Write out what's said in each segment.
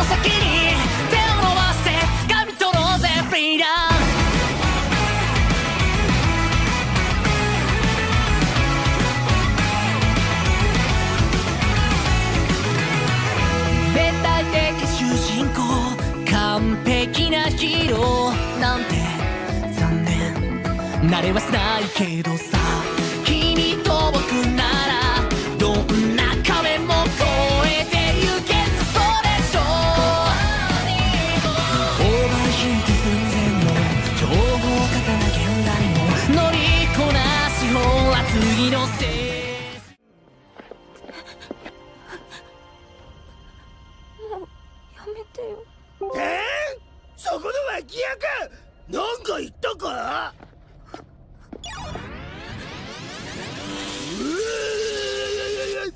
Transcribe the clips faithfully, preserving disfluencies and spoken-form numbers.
先に手を伸ばして掴み取ろうぜフリーダム。絶対的主人公、完璧なヒーローなんて残念なれはしないけどさ、君と僕ならどんな壁も越えてゆけるそでしょう。オーバーヒート寸前の情報過多な現代も乗りこなし、ほら次のステージ。 もうやめてよ。 えー、そこの脇役なんか言ったか？うー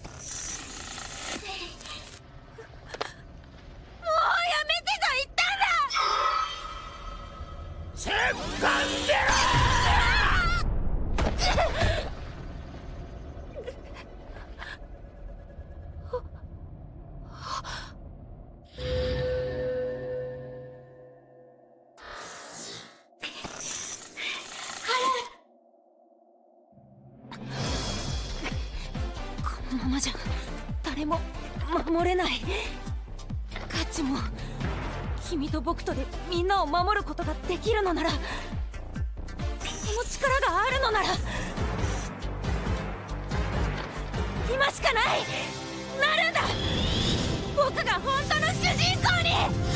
せっかんでろこのままじゃ誰も守れない。ガチも君と僕とでみんなを守ることができるのなら、その力があるのなら今しかない。なるんだ、僕が本当の主人公に。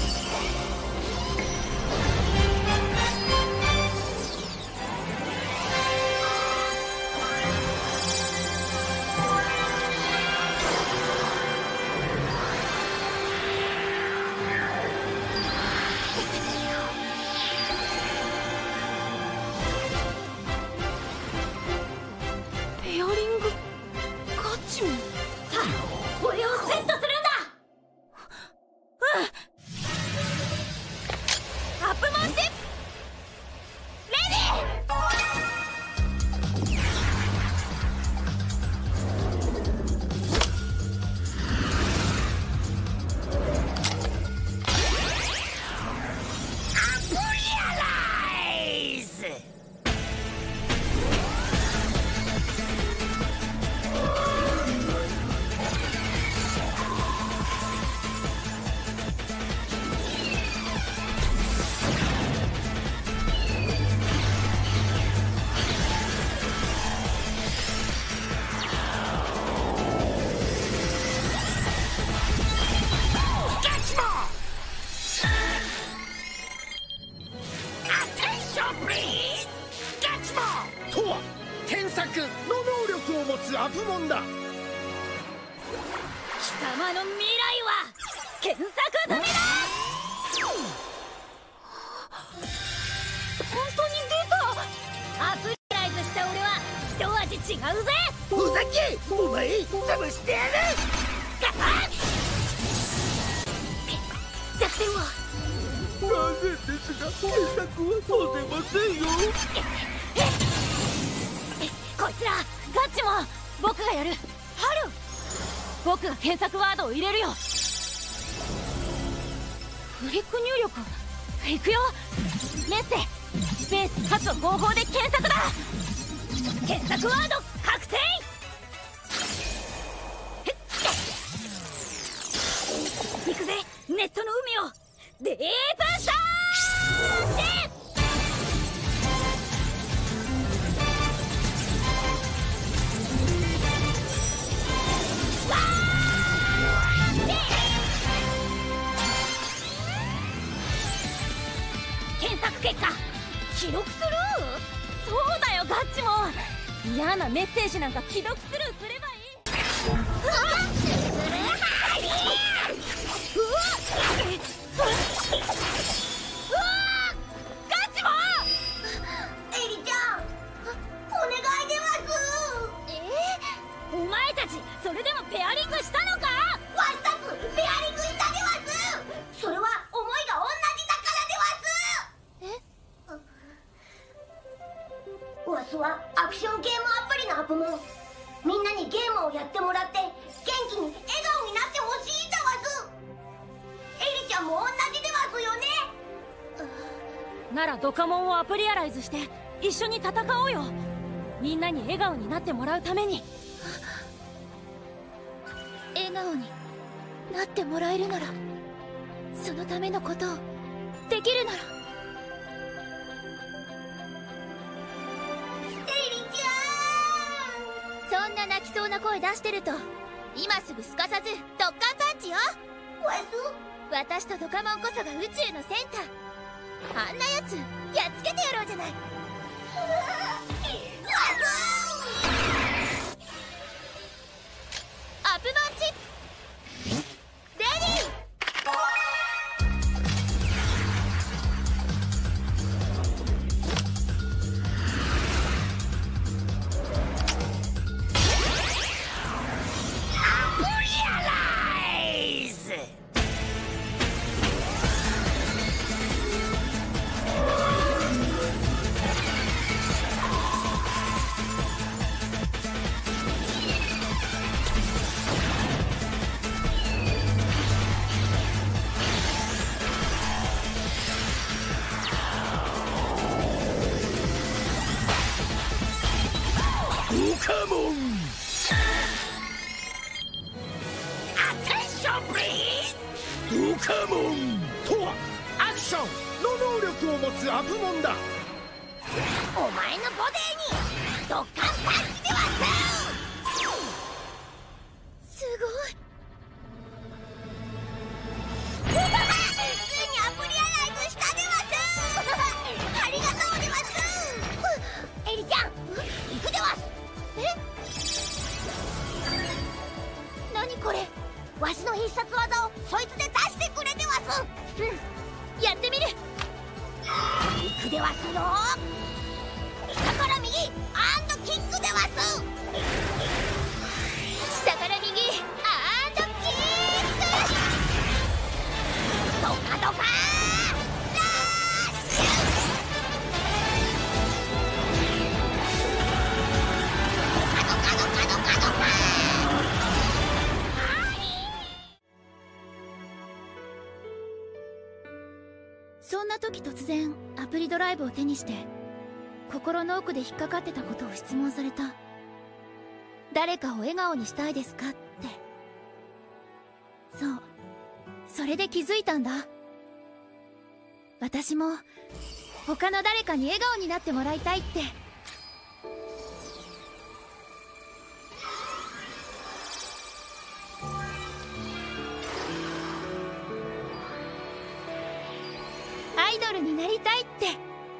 ペアリングガチも。さあ、これをセットするんだ。うん。アップモンシップレデアプリアライズ。天作の能力を持つアプモンだ。 貴様の未来は検索済みだ。本当に出た。アプリライズした俺は一味違うぜ。 ふざけ、お前潰してやる。 ガッ弱点は残念ですが検索は通せませんよ。 こいつらガチも僕がやる。春、僕が検索ワードを入れるよ。フリック入力いくよ。メッセスペースはちを合法で検索だ。検索ワード確定。行くぜネットの海をデープサーチ。検索結果記録スルー。そうだよガッチも。嫌なメッセージなんか既読スルーすればいい。うわっガッチも。エリちゃんお願いでます。えー、お前たちそれでもペアリングしたのか。わしたつペアリングしたでわす。それは思いが同じだからでわす。えわすはアクションゲームアプリのアプモン。みんなにゲームをやってもらって元気に笑顔になってほしいだわす。 ならドカモンをアプリアライズして一緒に戦おうよ。みんなに笑顔になってもらうために。 笑顔になってもらえるなら、そのためのことをできるなら。エリちゃん、そんな泣きそうな声出してると今すぐすかさずドッカンパンチよ。私とドカモンこそが宇宙のセンター。あんなやつやっつけてやろうじゃない。アップマンチレディー。 ドカモンとはアクションの能力を持つアブモンだ。 お前のボディにドッカンパンチではす。すごい。ついにアプリアライズしたでわす。ありがとうでわす。エリちゃん行くでわす。え、何これ。わしの必殺技をそいつで出してくれでわす。うん、やってみる。行くでわすよ。下から右アンドキックでわす。下から右アンドキック。ドカドカラッシュ。ドカドカドカドカドカ。そんな時突然アプリドライブを手にして心の奥で引っかかってたことを質問された。誰かを笑顔にしたいですかって。そう、それで気づいたんだ。私も他の誰かに笑顔になってもらいたいって。アイドルになりたいって。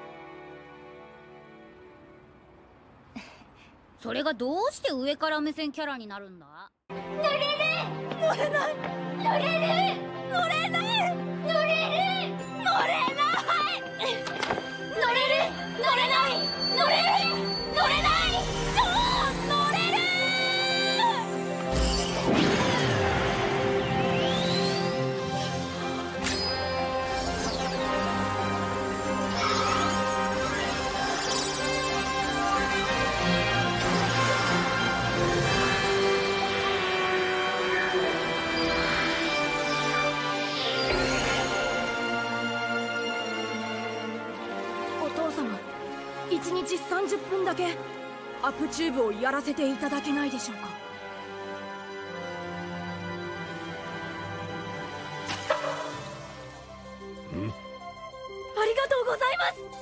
それがどうして上から目線キャラになるんだ？ 乗れる乗れない乗れる乗れない乗れる乗れない乗れる乗れない乗れる乗れない超乗れる。 いちにちさんじゅっぷんだけアップチューブをやらせていただけないでしょうか。ありがとうござい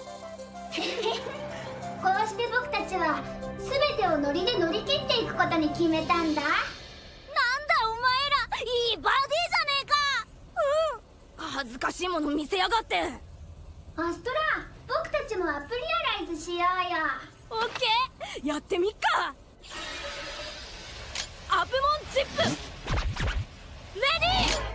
ます。こうして僕たちは全てをノリで乗り切っていくことに決めたんだ。なんだお前ら、いいバディじゃねえか。 うん、恥ずかしいもの見せやがって。 アストラ、僕たちもアプリアライズしようよ。 オッケー、やってみっか。アプモンチップレディー。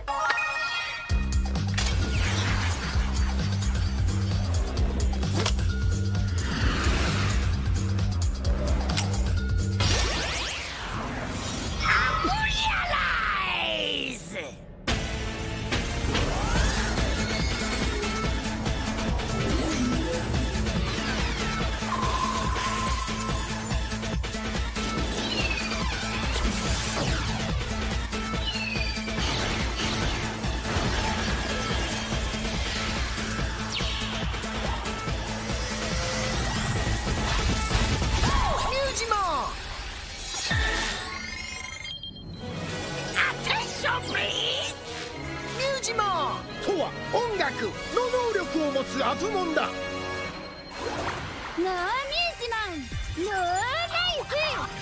音楽の能力を持つアプモンだ。 ノーミュージマンノーライフ。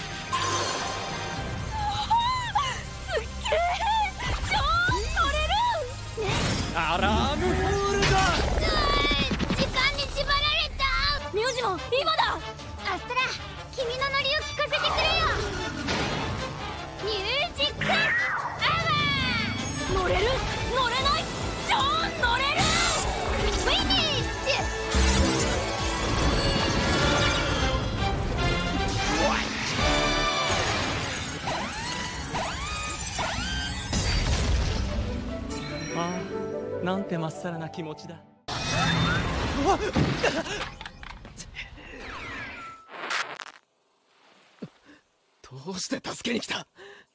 すっげえ超乗れる、ね、 アラームホールだ。 時間に縛られた。 ミュージマン今だ。 アストラ、君のノリを聞かせてくれよ。ミュージックアワー。 乗れる乗れない超乗れる。 フィニッシュ。 ああ、なんてまっさらな気持ちだ。 どうして助けに来た？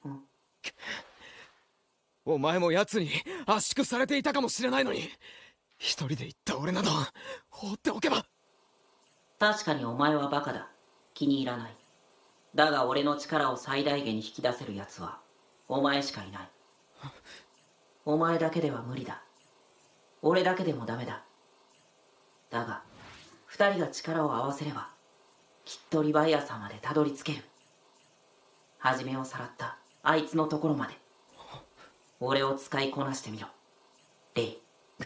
お前も奴に圧縮されていたかもしれないのに、一人で行った俺など放っておけば。 確かにお前はバカだ。気に入らない。だが俺の力を最大限に引き出せる奴はお前しかいない。お前だけでは無理だ。俺だけでもダメだ。だが二人が力を合わせればきっとリヴァイアさんまでたどり着ける。初めをさらったあいつのところまで俺を使いこなしてみろ、レイ。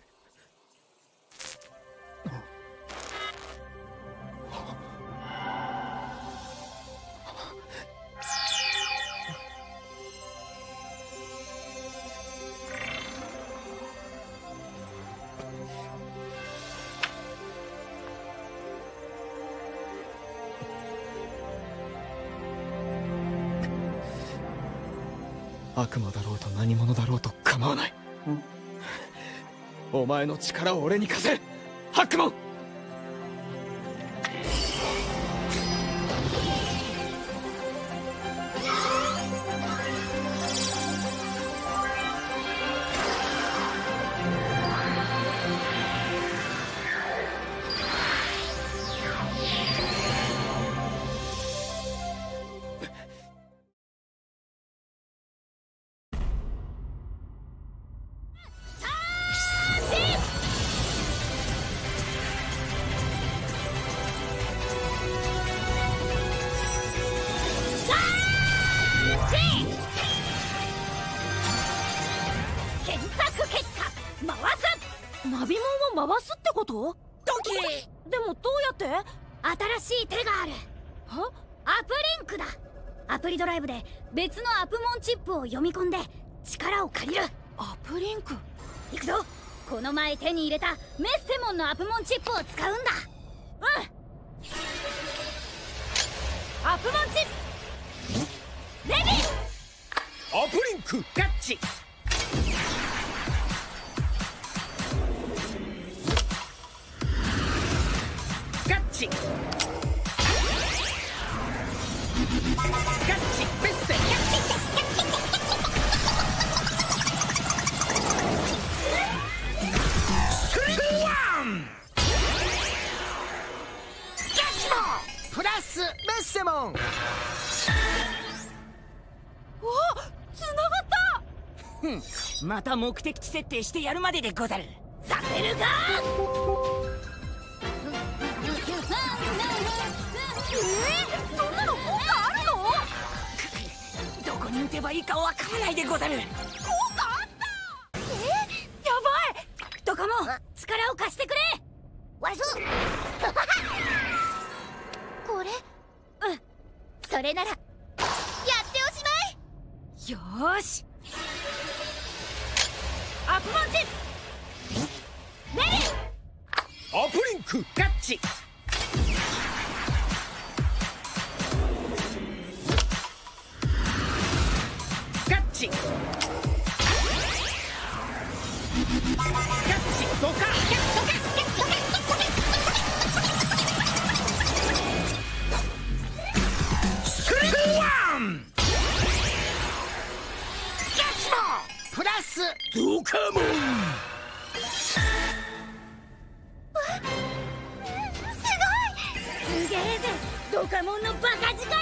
悪魔だろうと何者だろうと構わない。お前の力を俺に貸せ、ハックモン。 ナビモンを回すってこと？ ドキでもどうやって？ 新しい手がある。 は？ アプリンクだ。アプリドライブで別のアプモンチップを読み込んで力を借りる。 アプリンク？ 行くぞ。この前手に入れたメッセモンのアプモンチップを使うんだ。 うん。アプモンチップレディー。 アプリンクキャッチ。キャッチ。キャッチメッセ。キャッチ。スリーワン。キャッチモンプラスメッセモン。 お、つながった。 ふん、また目的地設定してやるまででござる。 させるか。 えー、そんなの効果あるの？ どこに打てばいいかわからないでござる。 効果あった。えー、やばい。 ドカモン、力を貸してくれ。わしこれ、うん、それならやっておしまい。 よーし。アプモンチップレディー。 アプリンクキャッチ。キャッチ。キャッチドカ。スリーワン。キャッチモンプラスドカモン。 すげえぜ、ドカモンのバカ力。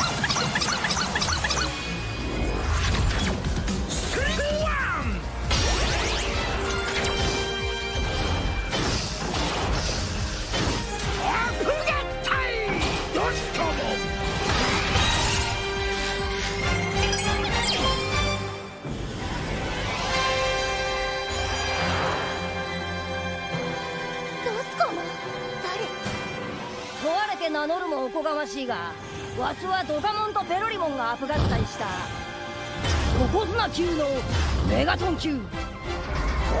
名乗るもおこがましいが、わしはドカモンとペロリモンがアップ合体した横綱級のメガトン級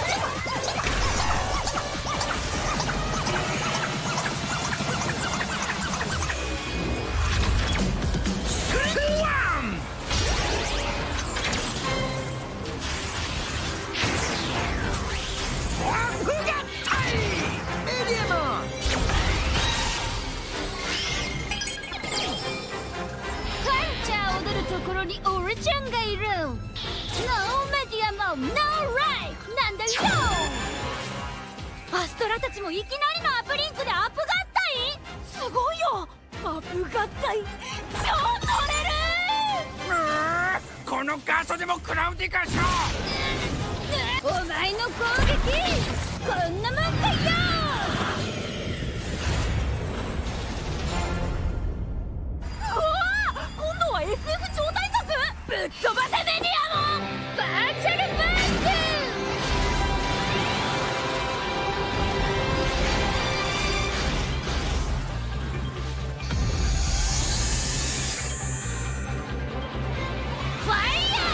ところに俺ちゃんがいる。ノーメディアもノーライフなんだよ。 アストラたちもいきなりのアップリンクでアップ合体。すごいよ、アップ合体超乗れる。 このカーソでもクラウディカショお前の攻撃こんなもんかよ。 今度は エスエフ 超大作。ぶっ飛ばせメディアもバーチャルバーファイヤ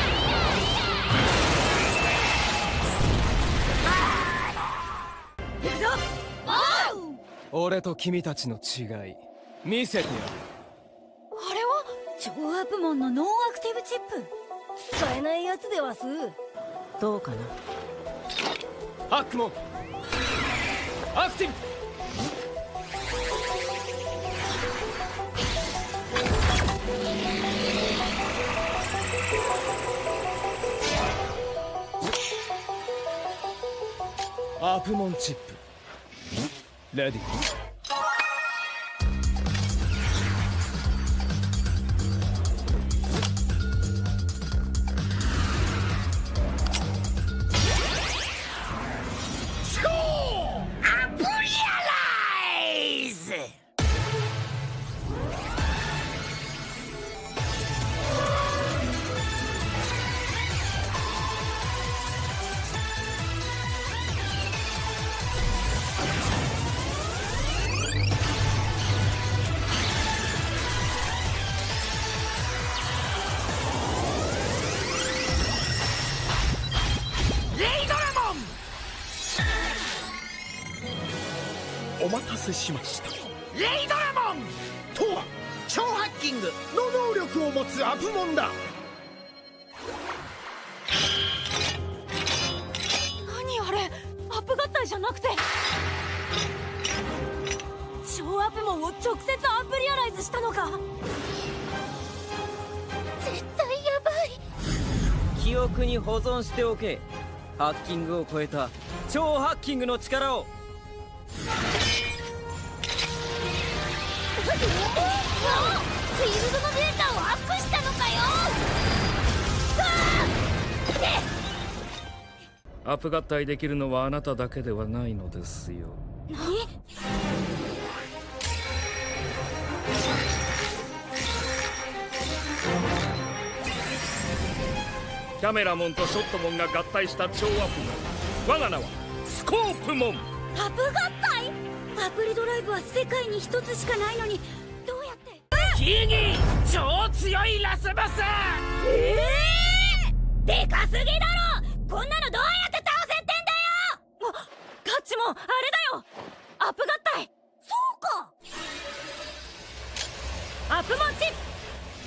ー。行くぞ。 俺と君たちの違い見せてやる。 あれは超アプモンのノンアクティブチップ。使えないやつではす。 どうかな。 アクモンアクティブ。アプモンチップレディー。 お待たせしました。レイドラモンとは超ハッキングの能力を持つアプモンだ。 何あれ、アップ合体じゃなくて超アプモンを直接アップリアライズしたのか。 絶対やばい。 記憶に保存しておけ。ハッキングを超えた超ハッキングの力を。 フィールドのデータをアップしたのかよ。 アップ合体できるのはあなただけではないのですよ。 何？ キャメラモンとショットモンが合体した超アプモン。我が名はスコープモン。 アップ合体？アプリドライブは世界に一つしかないのに、どうやって？ キギ超強いラスボス。 えー、でかすぎだろ。こんなのどうやって倒せってんだよ。 あ、ガッチもあれだよ、アップ合体。 そうか。 アップモンチップ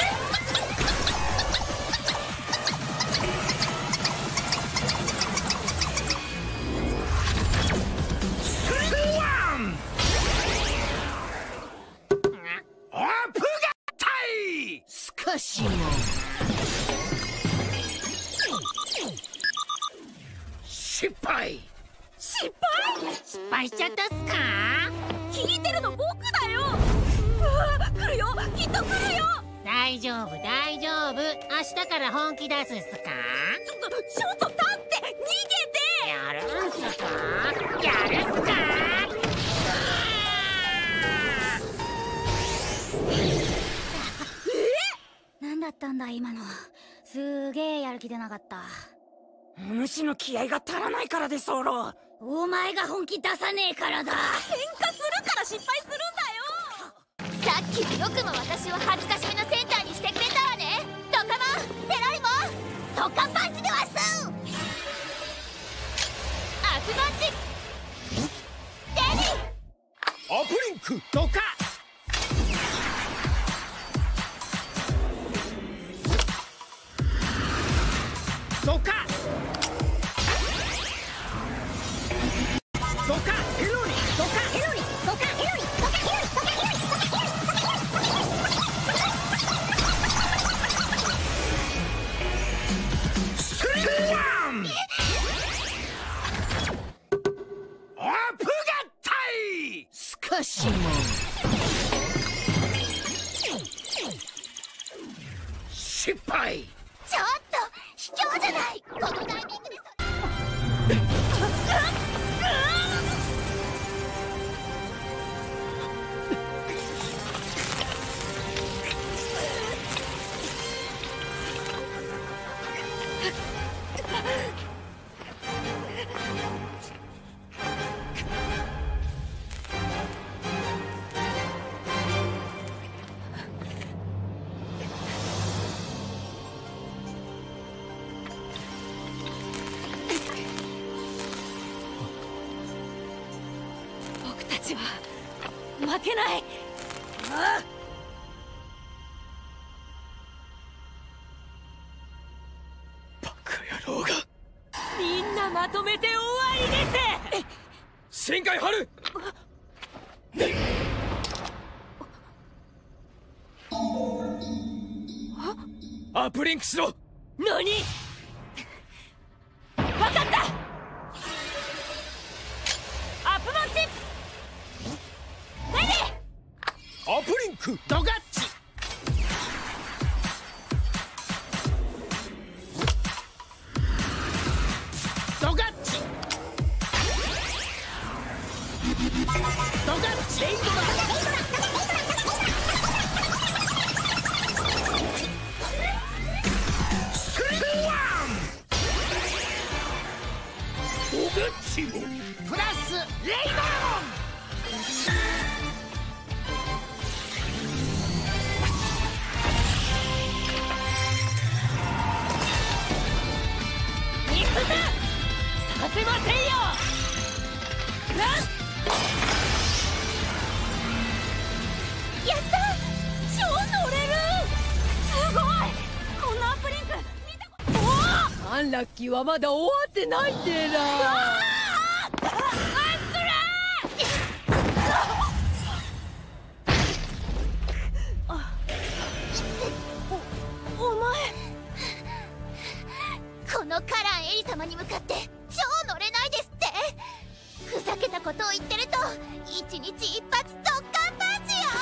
少しも失敗失敗失敗しちゃったっすか？聞いてるの僕だよ。うわ来るよ、きっと来るよ。 大丈夫大丈夫、明日から本気出すっすか？ ちょっとちょっと立って逃げて。 やるんすか？やるっすか？ 何だったんだ今の。すげえやる気出なかった。 お主の気合が足らないからで候。 お前が本気出さねえからだ。 喧嘩するから失敗するんだよ。 さっきはよくも私を恥ずかしめのセンターにしてくれたわね。ドカモンペロリモンドカパンチでわす。アプマンチデビアプリンクドカドカドカヘロリドカヘロリドカヘロリドカヘロリドカヘロリドカヘロリドカヘロリスリーワンアップ合体。少しも失敗。 ちょっと卑怯じゃない。このタイミングで僕たちは負けない。ああ、 バカ野郎が。 みんなまとめて終わりです。 新海春。アップリンクしろ。 何？分かった。アップマンチレディー。 アプリンクドガッチ。ドガッチドガッチレイドラスリーワンドガッチもプラスレイドラモン。 させませんよ。やった、超乗れる。すごい。こんなアップリンク見たこと。おお、アンラッキーはまだ終わってないんでな。お、お前このカランエリ様に向かって超乗れないですって。ふざけたことを言ってると一日一発ドッカンパンチよ。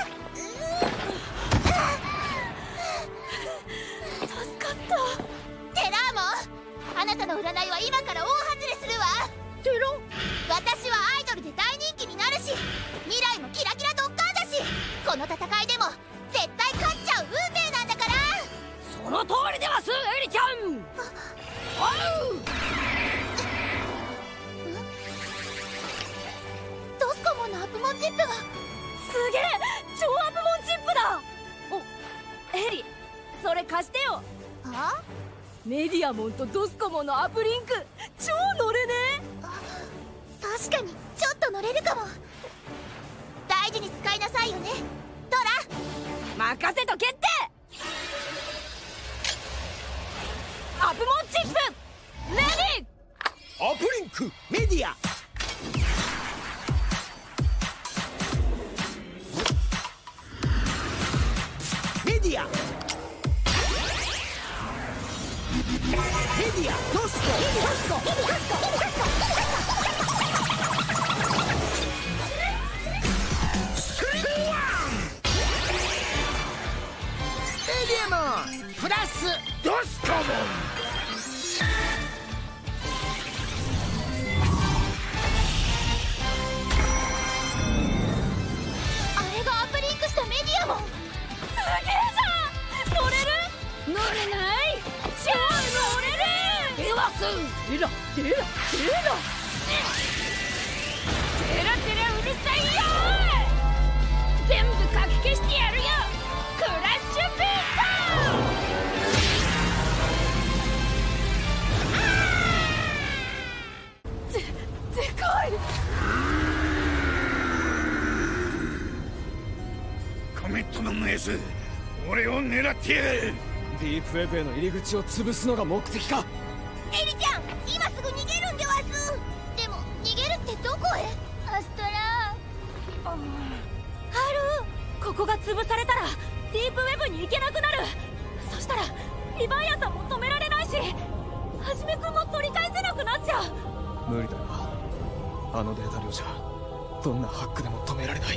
助かった。 テラーモン、あなたの占いは今から大外れするわ。 テロ？ 私はアイドルで大人気になるし、未来もキラキラドッカンだし、この戦いでも絶対勝っちゃう運命なんだから。 その通りでます、エリちゃん。おう。 ドスコモンのアップモンチップがすげえ。 それ貸してよ。 は？ メディアモンとドスコモンのアップリンク超乗れねえ。確かにちょっと乗れるかも。大事に使いなさいよねドラ。任せと決定。アプモンチップレディー。 アップリンクメディア。メディア。メディアドスコ。ドスコ。ドスコ。ドスコ。スリーワン。メディアモンプラスドスコモン。 テラテラテラテラテラうるさいよ。全部かき消してやるよ。クラッシュビート。ででかい。 コメットマンのやつ俺を狙ってやる。 ディープウェブへの入り口を潰すのが目的か。 エリちゃん今すぐ逃げるんでわす。でも逃げるってどこへ？アストラ。 ハル、ここが潰されたらディープウェブに行けなくなる。そしたらリヴァイアさんも止められないし、はじめくんも取り返せなくなっちゃう。 無理だよ。あのデータ量じゃどんなハックでも止められない。レイ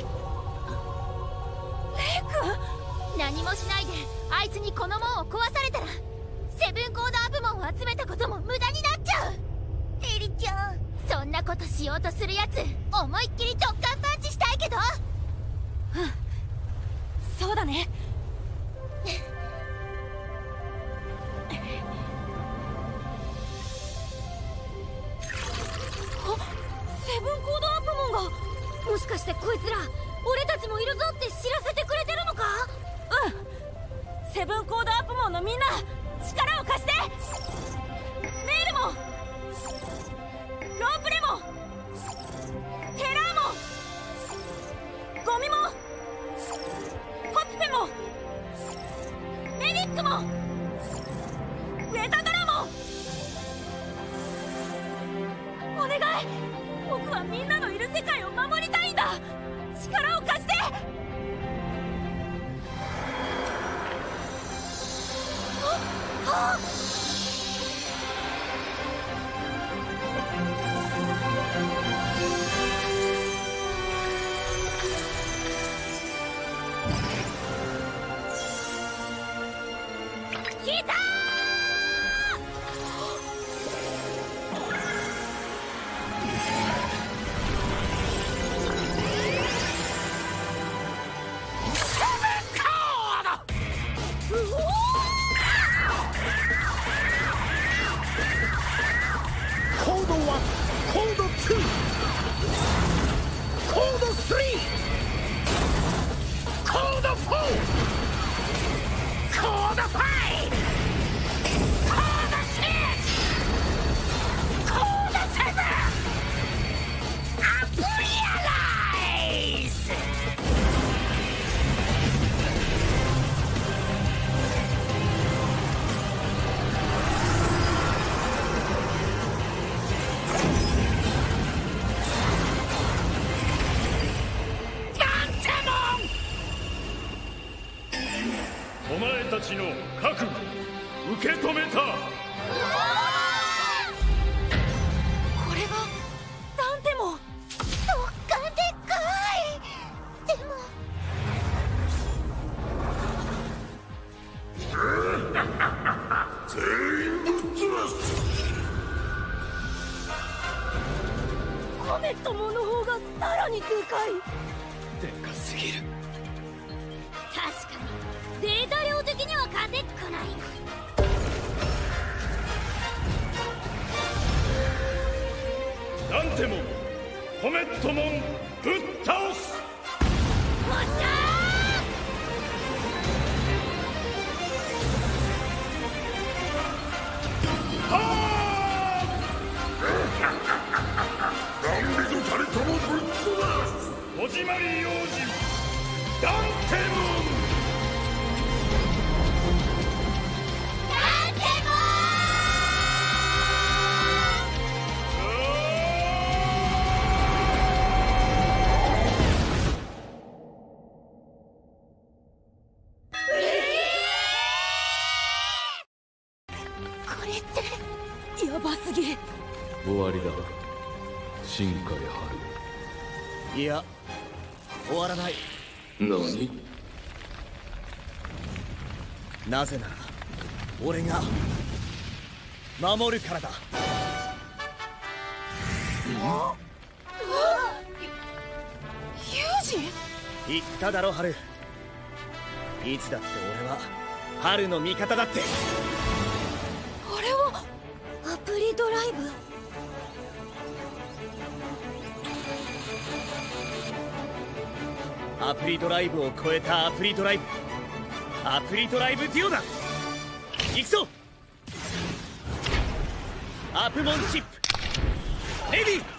君、何もしないであいつにこの門を壊されたらセブンコードアップ門を集めたことも無駄になっちゃう。エリちゃん、そんなことしようとするやつ思いっきりドッカンパンチしたいけど。 うん、そうだね。あ、セブンコードアップ門が。もしかしてこいつら俺たちもいるぞって知らせてくれてるのか？うん、セブンコードアップ門のみんな力を貸して。メールもロープレもテラーもゴミもホッペもメディックもウェザドラもお願い。僕はみんなのいる世界を守りたいんだ。力を貸して。はっ！来たー！ コードワン、コードツー、コードスリー、コードフォー、コードファイブ、コードシックス、コードセブン、アプリアライズ。 お前たちの覚悟受け止めた。 これがダンテモン。 ドッカンでっかい。でも全員ぶっ飛ばす。 コメットモンの方がさらにでかい。 でかすぎる。 確かにデータ量的には勝てっこない。 ダンテモン、コメットモンぶっ倒す。 おっしゃー！ 議。 終わりだ新海春。 いや終わらない。 何？ なぜなら俺が守るからだ。 ユージ？ 言っただろ春。いつだって俺は春の味方だって。 あれはアプリドライブ？ アプリドライブを超えたアプリドライブ、アプリドライブデュオだ。行くぞ。アプモンチップレディー。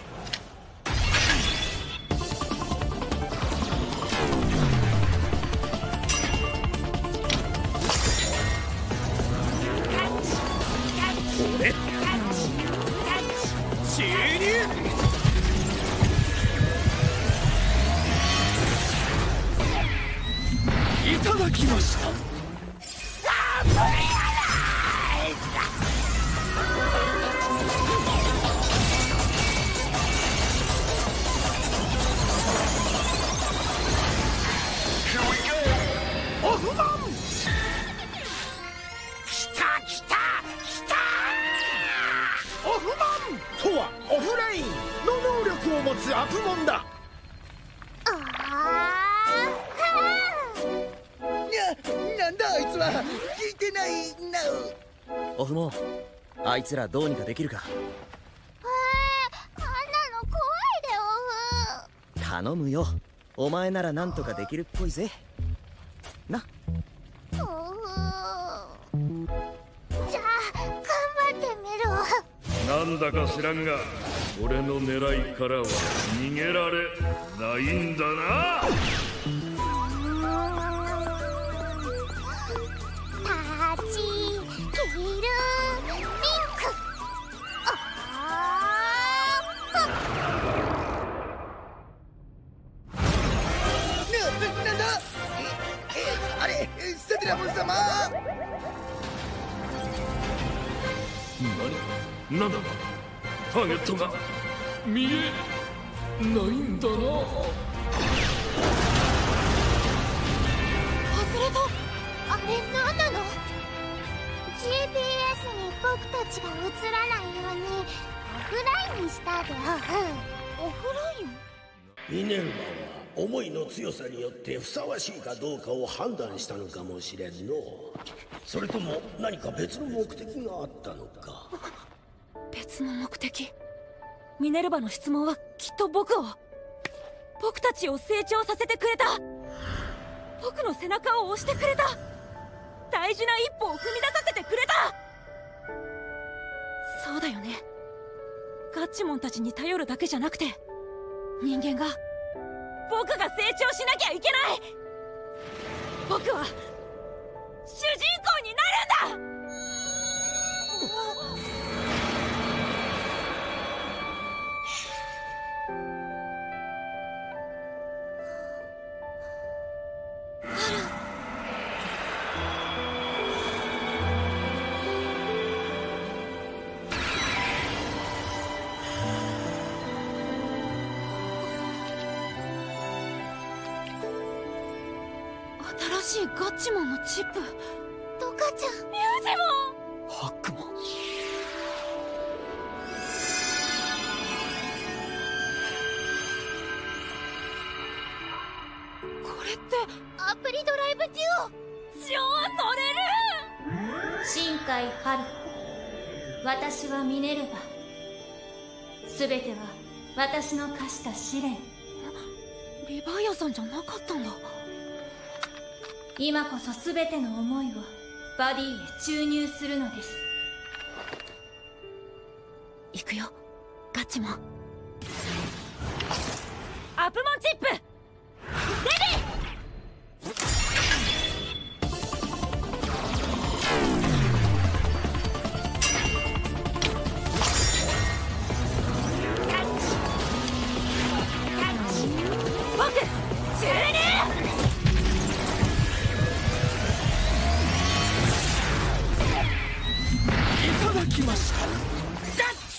俺注入。いただきました。 オフマン。きたきたきた。オフマンとはオフラインの能力を持つアプモンだ。 なんだあいつは。聞いてないな。オフモン、あいつらどうにかできるか。 えー、あんなの怖いでオフ。 頼むよ、お前ならなんとかできるっぽいぜな。 オフ、じゃあ頑張ってみる。 なんだか知らんが俺の狙いからは逃げられないんだな。 セテラモン様。 何？なんだ？ターゲットが見えないんだな。 外れた。 あれ何なの？ ジーピーエス に僕たちが映らないようにオフラインにしたでオフ。 オフライン？ ミネルヴァは思いの強さによってふさわしいかどうかを判断したのかもしれんの。それとも何か別の目的があったのか。 別の目的？ミネルヴァの質問はきっと僕を、僕たちを成長させてくれた。僕の背中を押してくれた。大事な一歩を踏み出させてくれた。そうだよね。ガッチモンたちに頼るだけじゃなくて、人間が僕が成長しなきゃいけない。僕は主人公になるんだ。新しいガッチモンのチップ。 トカちゃん、 ミュージモン、 ハックモン。 これってアプリドライブデュオ。 超乗れる。 新海春、私はミネルヴァ。すべては私の課した試練。 リヴァイアさんじゃなかったんだ。 今こそすべての思いをバディへ注入するのです。 行くよ、ガッチモン。アプモンチップレディー。僕注入。 いただきました。ガッチ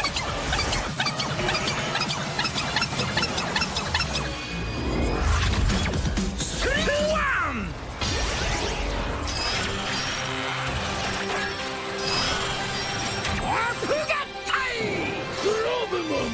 スリーワンアップ合体グローブモン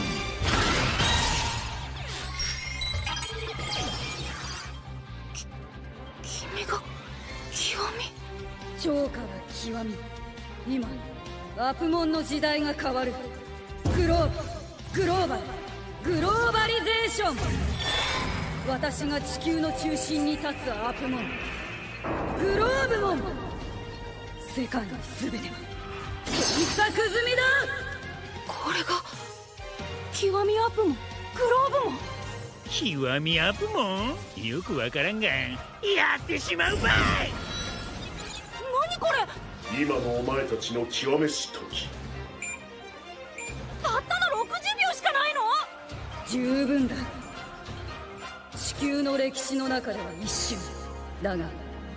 君が極み超から極み今アプモンの時代が変わるグローブグローバルグローバリゼーション私が地球の中心に立つアプモングローブモン世界の全ては検索済みだこれが極みアプモングローブモン極みアップもよくわからんがやってしまうばい。 何これ今のお前たちの極めし時たったのろくじゅうびょうしかないの十分だ地球の歴史の中では一瞬だが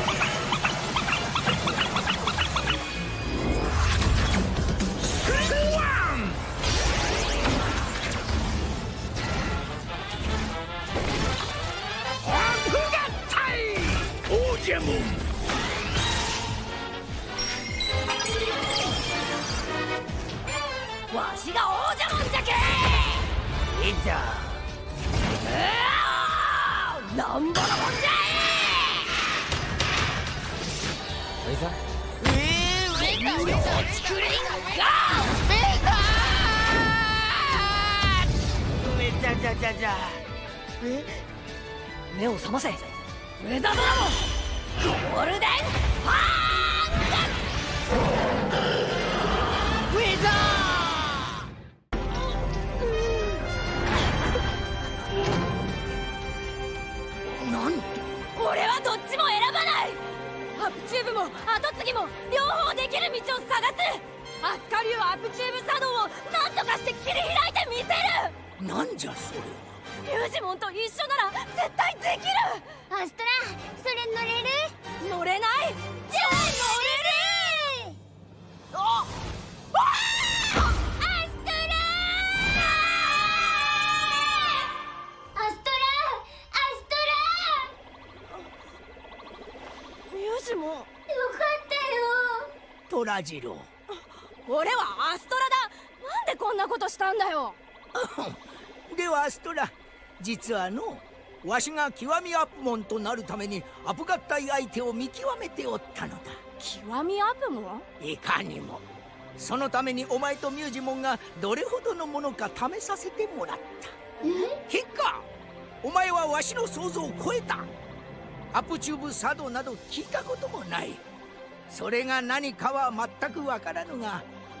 ジェモン。 わしが王者もんじゃけいざうわなんぼのもんじゃい。 ウェザえー、ウェザーウェザースクリーンガーウェザーウェザーじゃじゃじゃえ目を覚ませウェザードラゴンゴールデンハンドウェザーなん俺はどっちも選ばないアップチューブも後継ぎも両方できる道を探すアスカ流アップチューブ作動を何とかして切り開いてみせるなんじゃそれは。 ミュージモンと一緒なら絶対できるアストラそれ乗れる乗れないじゃあ乗れるあアストラアストラアストラミュージモンよかったよトラジロ。 俺はアストラだなんでこんなことしたんだよではアストラ実はのわしが極みアップモンとなるためにアプ合体相手を見極めておったのだ。 極みアップモンいかにもそのためにお前とミュージモンがどれほどのものか試させてもらった。結果お前はわしの想像を超えた。アップチューブ作動など聞いたこともない。それが何かは全くわからぬが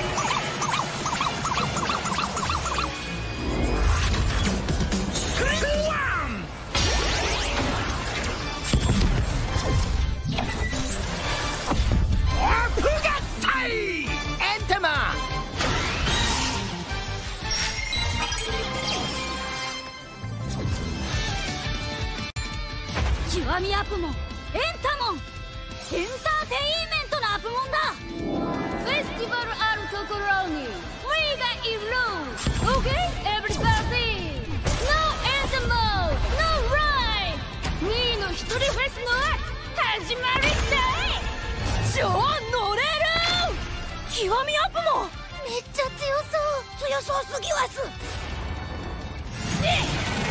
極みアプモンエンタモンエンターテインメントのアプモンだ。フェスティバルあるところにウィがいる。 OK everybody No animal No ride ウィの一人フェスの始まりだい。超乗れる。極みアプモンめっちゃ強そう強そうすぎわす。ねっ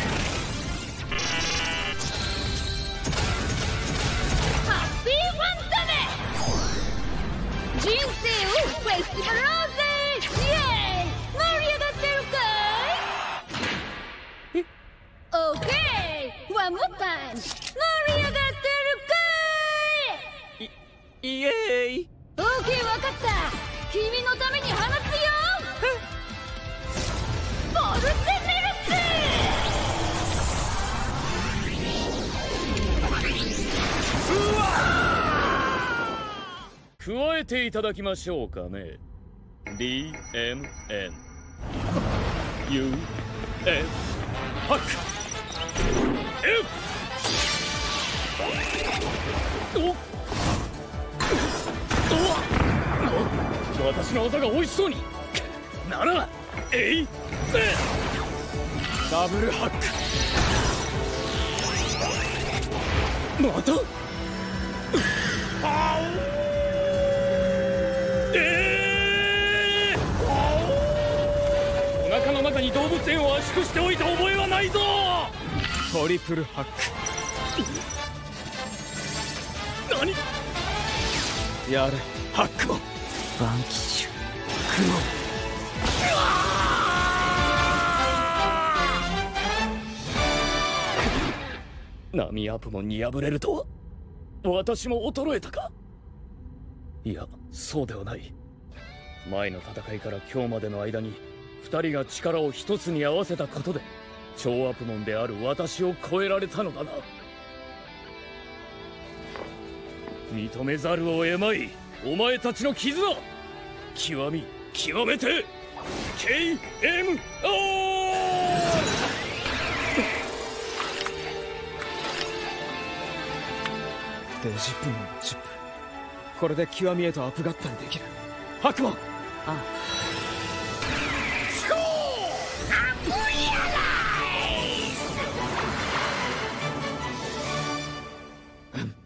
ハッピーファンタメ人生をフェスティバルローゼイエーイ盛り上がってるかい。オーケーワンモータイム盛り上がってるかい。 イエーイ。 オーケーわかった。君のために放つよ。ボルテネルス加えていただきましょうかね。 ディーエムエヌ ユー エス ハック F おっお私の技が美味しそうにならえいぜダブルハックまたあえー、お腹の中に動物園を圧縮しておいた覚えはないぞ。 トリプルハック。 何やれハックモンバンキッシュクモン。ナミアプモンに敗れるとは私も衰えたか。いやそうではない。前の戦いから今日までの間に二人が力を一つに合わせたことで超アプモンである私を超えられたのだな。認めざるを得まいお前たちの絆。極み極めて ケーエムオー。 デジプモンのチップ。これで極みへとアップ合体できる。ハックモン。ああ超アプリアライズ。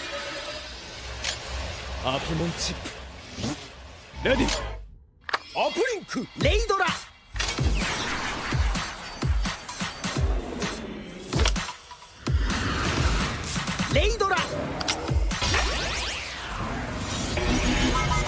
アプモンチップレディー。 アプリンクレイドラ。レイドラ。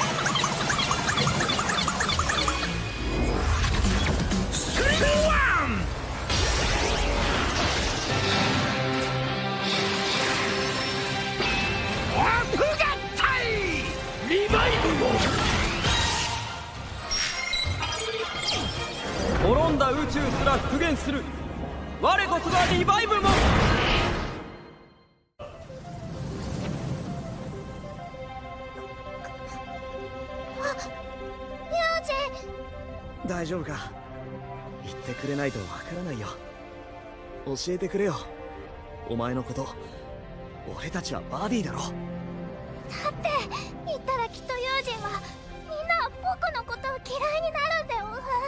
スリーワンアップ合体リバイブも滅んだ宇宙すら復元する。我こそがリバイブも。 大丈夫か？言ってくれないとわからないよ。教えてくれよ、お前のこと。俺たちはバディだろ。 だって言ったらきっとユージンはみんなは僕のことを嫌いになるんだよ。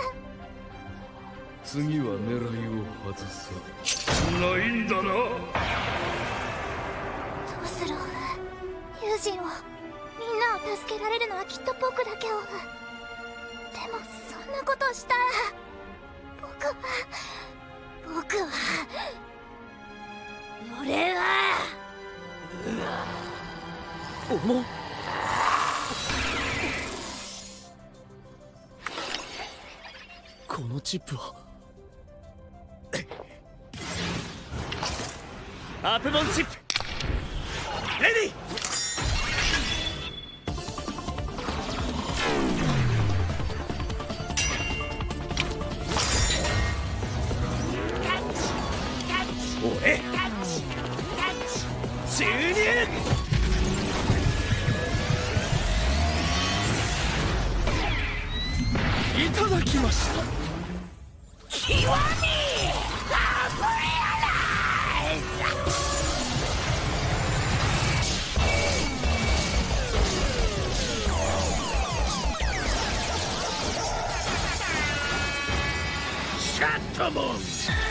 次は狙いを外すないんだな。 どうする？ユージンを、みんなを助けられるのはきっと僕だけを。でもそんなことをしたら僕は僕は俺はおもこのチップはアプモンチップレディー。 俺注入。いただきました。極みアプリアライズ。シャットモン。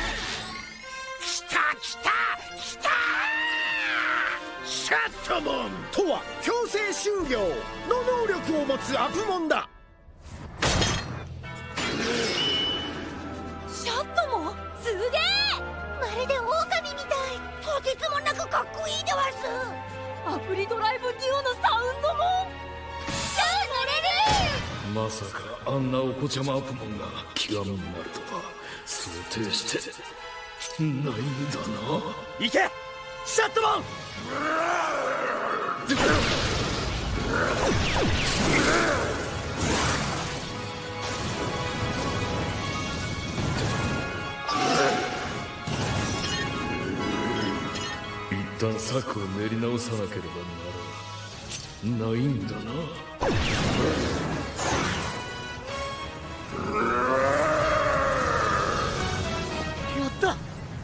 シャットモンとは強制就業の能力を持つアプモンだ。 シャットモンすげえ。 まるで狼みたい。とてつもなくかっこいいでわす。 アプリドライブデュオのサウンドも超乗れる。 まさかあんなお子ちゃまアプモンが極みになるとは想定してないんだな。 行けシャットモン。 一旦策を練り直さなければならないんだな。 やった。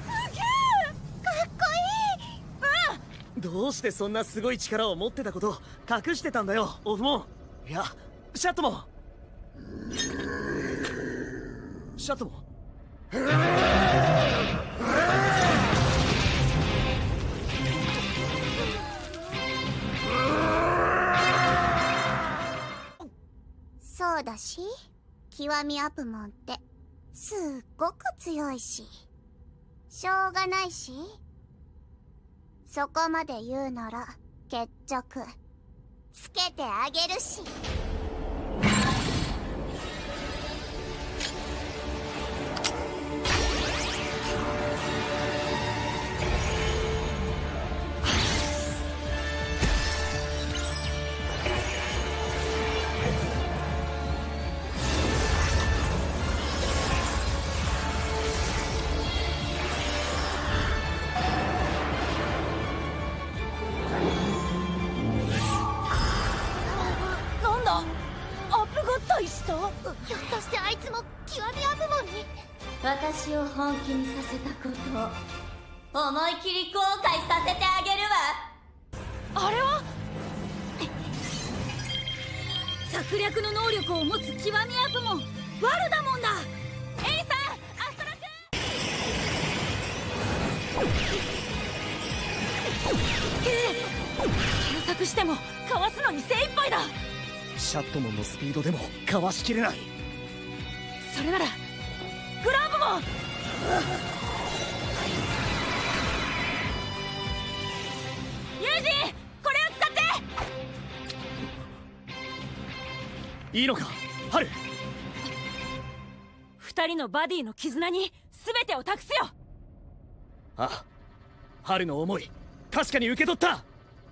どうしてそんなすごい力を持ってたことを隠してたんだよ、オフモン。いや、シャットモン。シャットモン。 そうだし、極みアプモンってすっごく強いし、しょうがないし。そこまで言うなら決着つけてあげるし。ひょっとしてあいつも極みアプモンに。 私を本気にさせたことを思い切り後悔させてあげるわ。あれは策略の能力を持つ極みアプモンワルダモンだ。エイさん、アストラ君。検索してもかわすのに精一杯だ。 シャットモンのスピードでもかわしきれない。 それならグラブモユージ、これを使って。 いいのかハル。 二人のバディの絆に全てを託すよ。 ああ、ハルの思い確かに受け取った。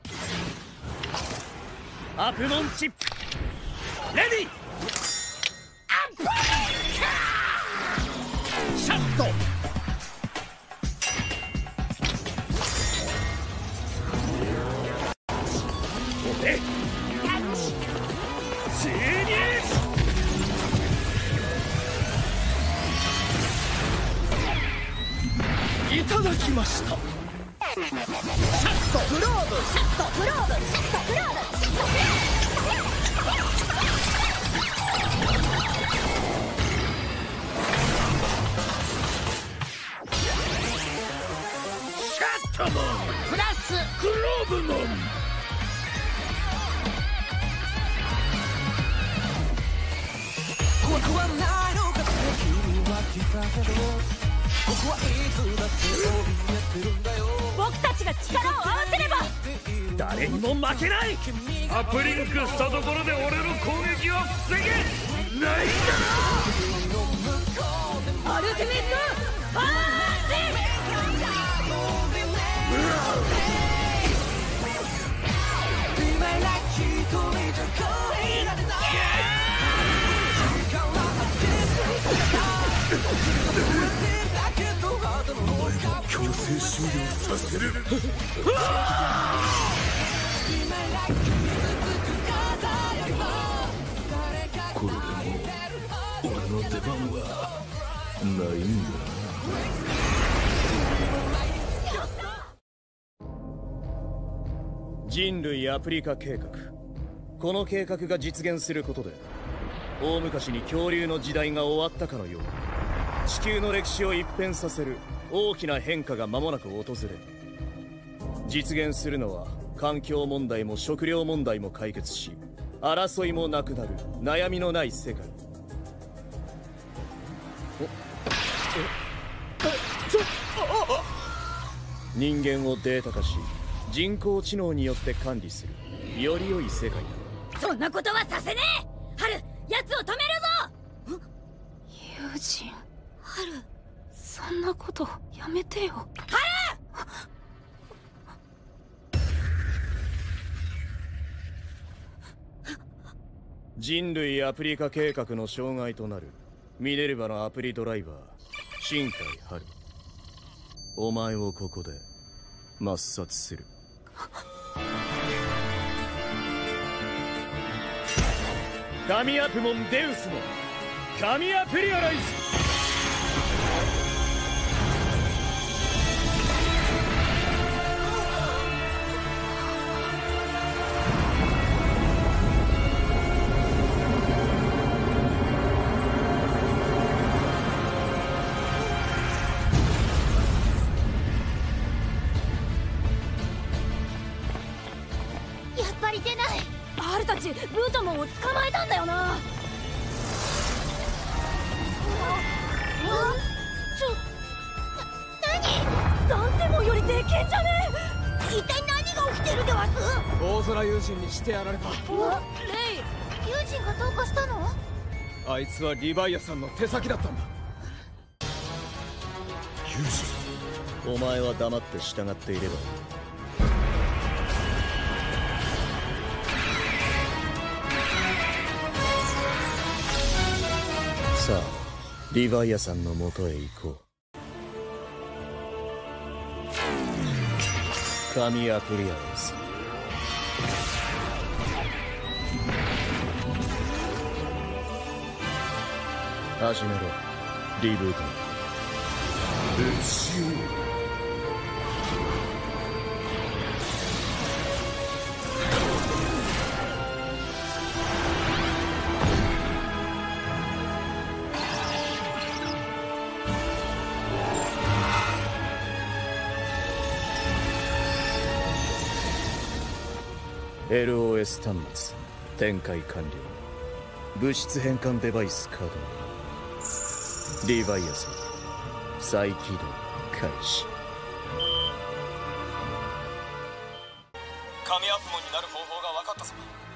アプモンチップレディー。 アプリカシャット。 おえジーニーいただきました。 シャットグローブ、シャットグローブ、シャットグローブ、シャットグローブ。 シャットモンプラスグローブモン。 怖くはないのかって君は聞いたけど、僕はいつだって怯えてるんだよ。 僕たちが力を合わせれば誰にも負けない。 アップリンクしたところで俺の攻撃は防げないんだな。 アルティメットパンチ。 強制終了させる。これでも俺の出番はないんだな。 人類アプリ化計画。この計画が実現することで大昔に恐竜の時代が終わったかのように地球の歴史を一変させる大きな変化が間もなく訪れる。実現するのは環境問題も食料問題も解決し、争いもなくなる悩みのない世界。人間をデータ化し人工知能によって管理するより良い世界だ。 そんなことはさせねえ。ハル、奴を止めるぞ。 友人、ハル、そんなことやめてよ。ハル。 人類アプリ化計画の障害となるミネルヴァのアプリドライバー新海春。お前をここで抹殺する。神アプモンデウスの神アプリアライズ。 やっぱり出ない。ハルたちブートモンを捕まえたんだよな。ちょ、な、何？なんでもよりでけんじゃねえ。一体何が起きてるでわす？ 大空友人にしてやられた。 レイ、友人がどうかしたの？ あいつはリヴァイアさんの手先だったんだ。 友人、お前は黙って従っていればいい。さあ、リヴァイアさんのもとへ行こう。神アプリアライズ。始めろ、リブート。 列しよう。 エルオーエス 端末展開完了。物質変換デバイス稼働。リヴァイアさん、 再起動開始。 神アプモンになる方法が分かったぞ。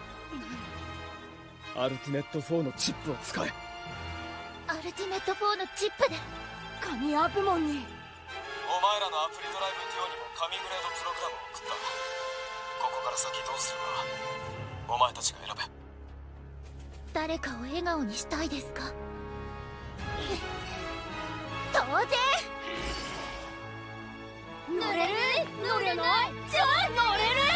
アルティメットフォーのチップを使え。 アルティメットフォーのチップで神アプモンに。 お前らのアプリドライブデュオにも神グレードプログラムを送った。ここから先どうするかお前たちが選べ。 誰かを笑顔にしたいですか？当然。 乗れる？乗れない？じゃあ乗れる！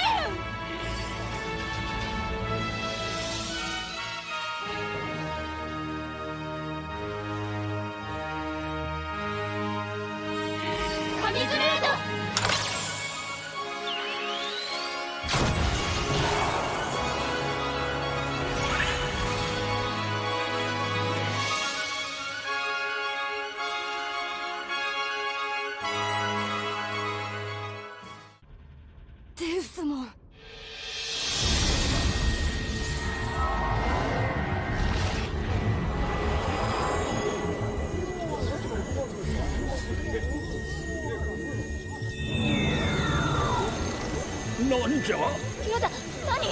神グレード！ デウスモン。 なんじゃ？ やだ、何？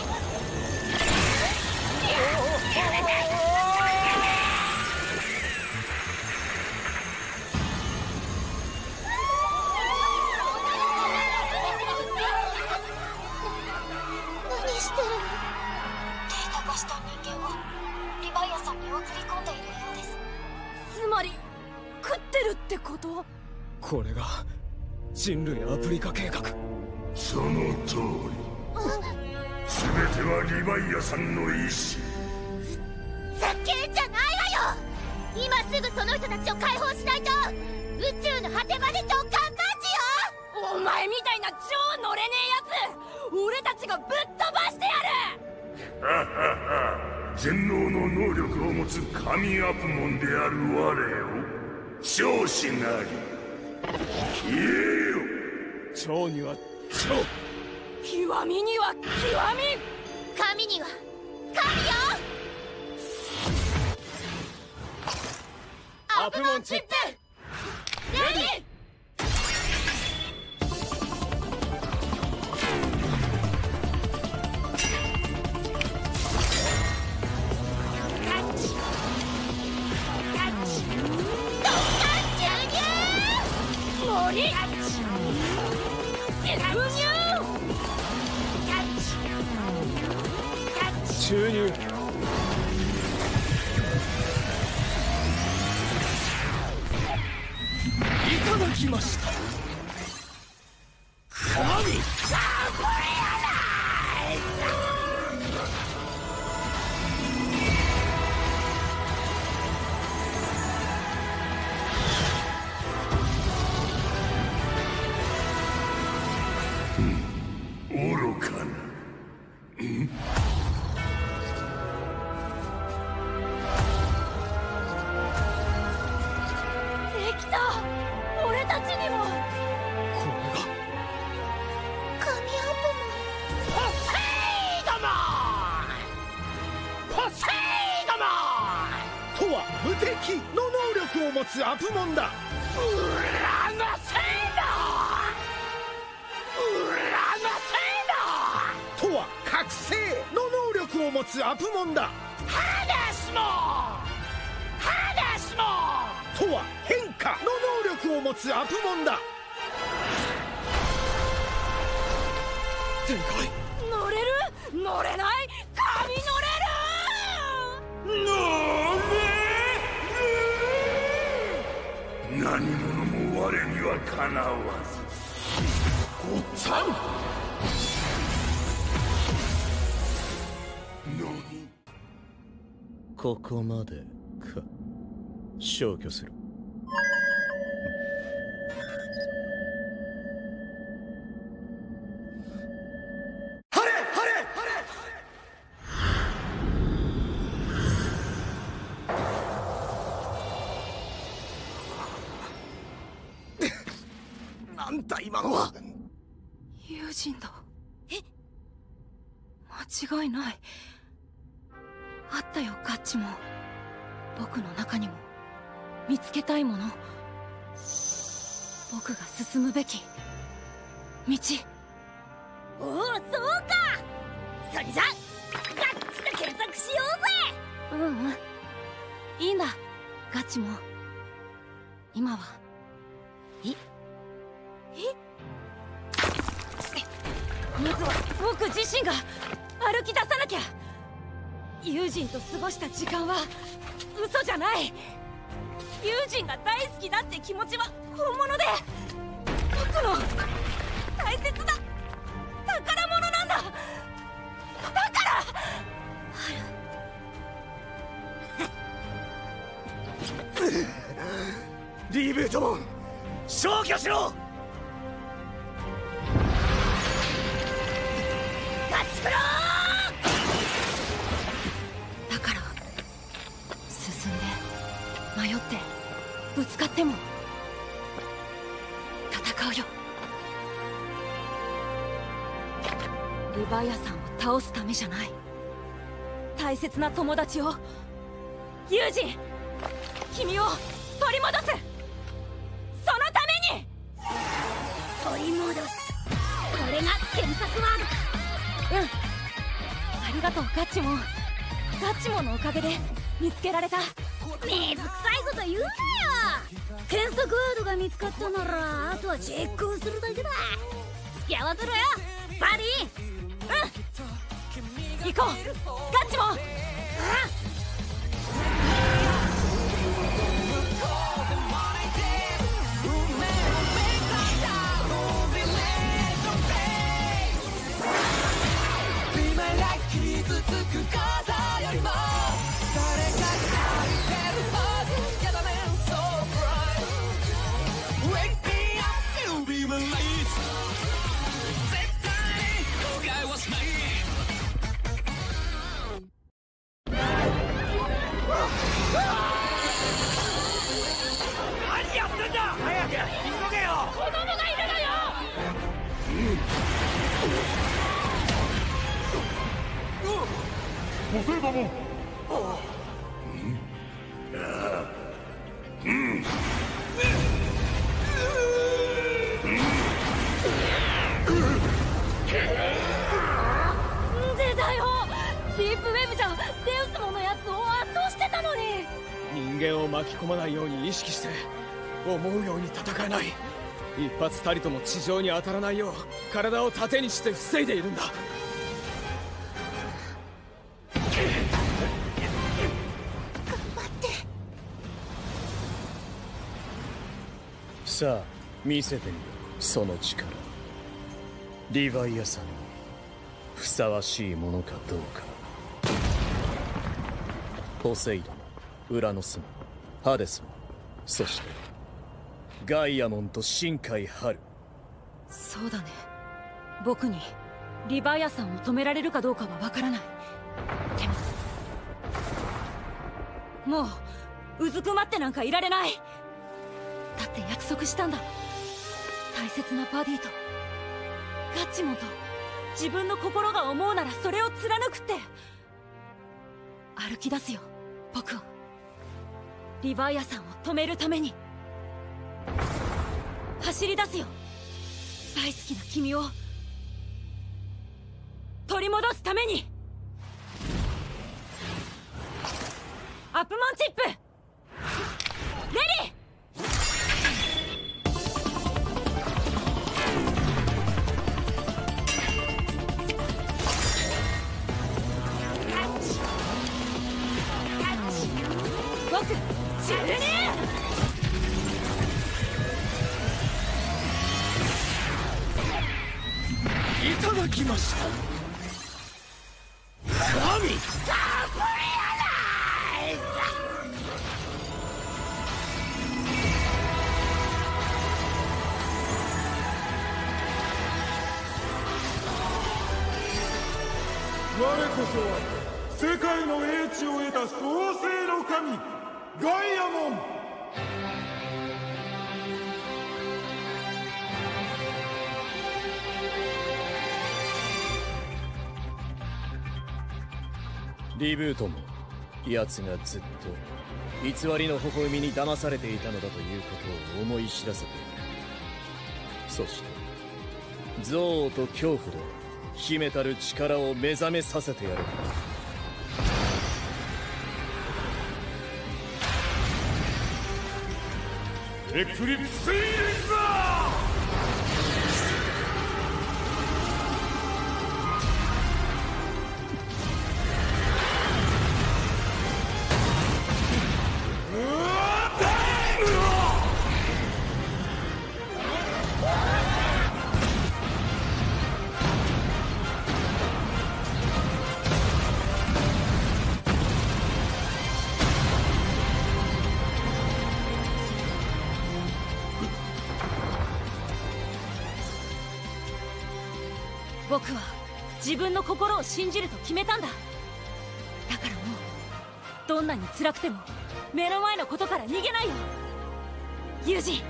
何してるの？データ化した人間をリヴァイアさんに送り込んでいるようです。 つまり食ってるってこと？ これが人類アプリ化計画。 その通り。全てはリヴァイアさんの意志。 ふざけんじゃないわよ。今すぐその人たちを解放しないと宇宙の果てまでドッカンパンチよ。 お前みたいな超乗れねえやつ、俺たちがぶっ飛ばしてやる。 ははは。全能の能力を持つ神アプモンである我を超しなり言えよ。 超には超、 極みには極み、 神には神よ。 アプモンチップレディー。注入。いただきました。神ガブリアナイス。愚かな。ん？ 俺たちにも。これが神アプモン。 ポセイドモン！ポセイドモン！ とは無敵の能力を持つアプモンだ。 ウラノセイド！ウラノセイド！ とは覚醒の能力を持つアプモンだ。 ハデスモン！ハデスモン！ とは変化の能力を持つアプモンだ。 展開。 乗れる？乗れない？神乗れる？ 乗れる！何者も我にはかなわず。ごっつぁん！何？ ここまでか。消去する。 晴れ晴れ晴れ。なんだ今のは。 友人だ。え？間違いない。あったよガッチも。僕の中にも見つけたいもの。 僕が進むべき道。 おお、そうか。それじゃガッチと検索しようぜ。 うんうん、いいんだガチも。今はいい。まずは僕自身が歩き出さなきゃ。ユージンと過ごした時間は嘘じゃない。ユージンが大好きだって気持ちは本物で、僕の大切な宝物なんだ。だからリブートモン、消去しろ。 ガチクロー。だから進んで迷ってぶつかっても戦うよ。リヴァイアさんを倒すためじゃない。大切な友達を、ユージン、君を取り戻す。そのために取り戻す。それが検索ワードか。 うん、ありがとうガッチモン。ガッチモンのおかげで見つけられた。 めんどくさいこと言うなよ。検索ワードが見つかったならあとは実行するだけだ。付き合わせろよバディ。 うん、行こうガッチモン。あっ、 傷つくことよりも誰かがいてる僕やだね So bright Wake me up, you'll be my light 絶対に後悔はしない。 何やってんだ。早く急げよ。 子供がいるのよ。 ポセイドモン。 んでだよ。ディープウェブじゃん。デウスモのやつを圧倒してたのに。 人間を巻き込まないように意識して思うように戦えない。一発たりとも地上に当たらないよう体を盾にして防いでいるんだ。さあ見せてみよその力。リヴァイアさんにふさわしいものかどうか。ポセイドもウラノスもハデスも、そしてガイアモンと深海春。 そうだね。僕にリヴァイアさんを止められるかどうかはわからない。でももううずくまってなんかいられない。だって約束したんだ。大切なバディとガッチモンと自分の心が思うならそれを貫くって。歩き出すよ僕は。リヴァイアさんを止めるために走り出すよ。大好きな君を取り戻すために。アップモンチップレディー。僕注入。 いただきました。神カプリアナイズ。 我こそは世界の英知を得た創世の神ガイアモン。 リブートも奴がずっと偽りの微笑みに騙されていたのだということを思い知らせている。 そして憎悪と恐怖で秘めたる力を目覚めさせてやる。 エクリプスイレイザー。 僕は自分の心を信じると決めたんだ。だからもうどんなに辛くても目の前のことから逃げないよ、ユージ。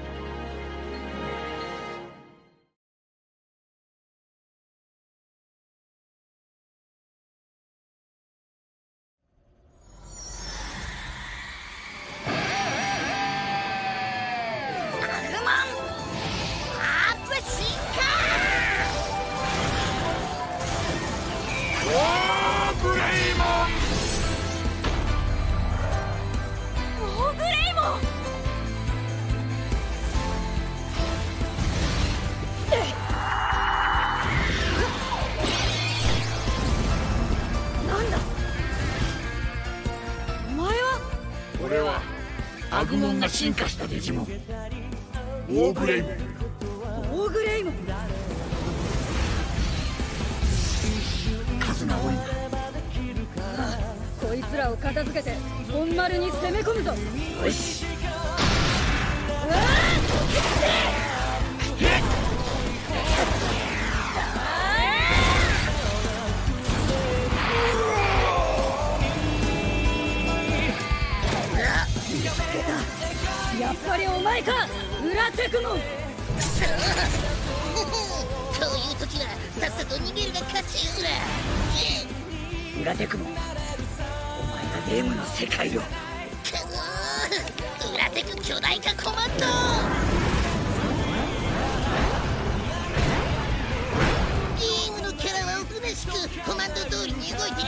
アグモンが進化したデジモン、オーグレイモン。 オーグレイモン、 数が多いな。 ああ、こいつらを片付けて本丸に攻め込むぞ。 よし。 うわやっぱりお前か、裏テクモン。くそこういう時はさっさと逃げるが勝ちよ。 裏テクモン、お前がゲームの世界を。 くそ裏テク巨大化コマンド。ゲームのキャラはおとなしくコマンド通りに動いてりゃいい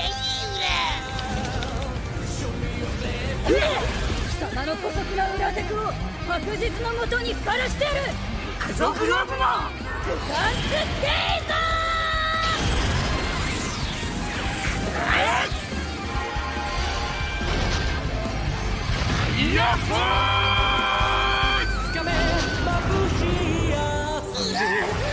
裏。 貴様の姑息な裏テクを白日のもとにさらしてやる。 クソグローブもグランツテイザー。イヤホーつかめ眩しいやつで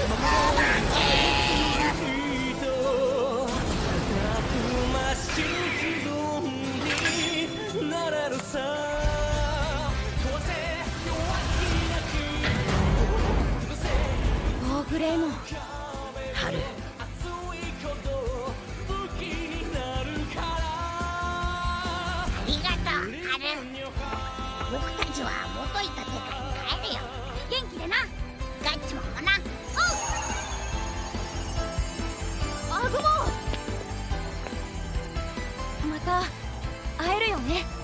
たくましい気分になれるさ。 オーグレイモン、 春。 ありがとう、春。僕たちは元いた世界に帰るよ。元気でな、ガッチモンもな。 おう、アグモン、また会えるよね。